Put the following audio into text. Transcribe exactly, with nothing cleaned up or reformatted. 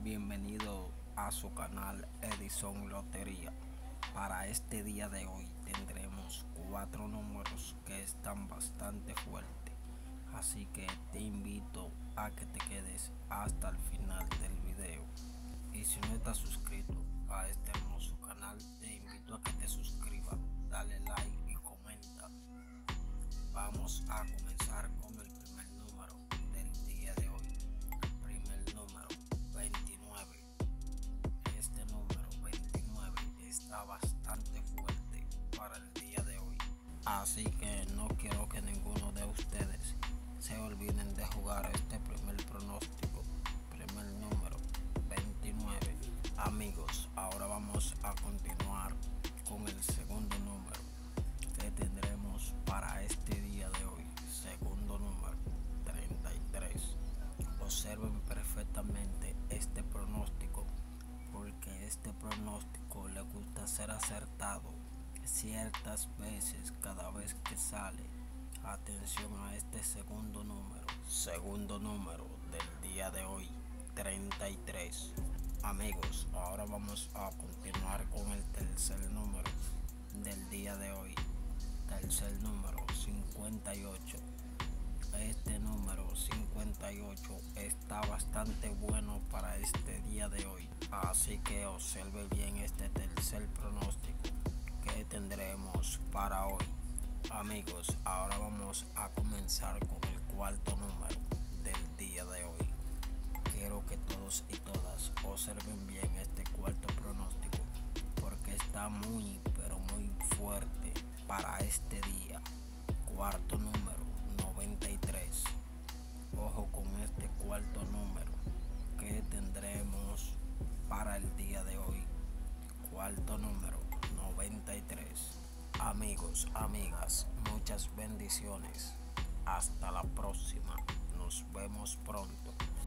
Bienvenido a su canal Edison Lotería. Para este día de hoy tendremos cuatro números que están bastante fuertes, así que te invito a que te quedes hasta el final del video. Y si no estás suscrito a este hermoso canal, te invito a que te suscribas, dale like y comenta. Vamos a comenzar con el primer número del día de hoy. Primer número, veintinueve. Este número veintinueve está bastante fuerte para el día de hoy, así que no quiero que ninguno de ustedes se olviden de jugar este primer pronóstico. Primer número, veintinueve. Amigos, ahora vamos a continuar con el segundo número que tendremos para este día de hoy. Segundo número, treinta y tres. Observen perfectamente este pronóstico, porque este pronóstico le gusta ser acertado ciertas veces cada vez que sale. Atención a este segundo número. Segundo número del día de hoy, treinta y tres. Amigos, ahora vamos a continuar con el tercer número del día de hoy. Tercer número, cincuenta y ocho. Este número cincuenta y ocho está bastante bueno para este día de hoy, así que observe bien este tercer pronóstico que tendremos para hoy. Amigos, ahora vamos a comenzar con el cuarto número del día de hoy. Quiero que todos y todas observen bien este cuarto pronóstico, porque está muy pero muy fuerte para este día. Cuarto número, noventa y tres. Ojo con este cuarto número que tendremos para el día de hoy. Cuarto número, noventa y tres. Amigos, amigas, muchas bendiciones. Hasta la próxima. Nos vemos pronto.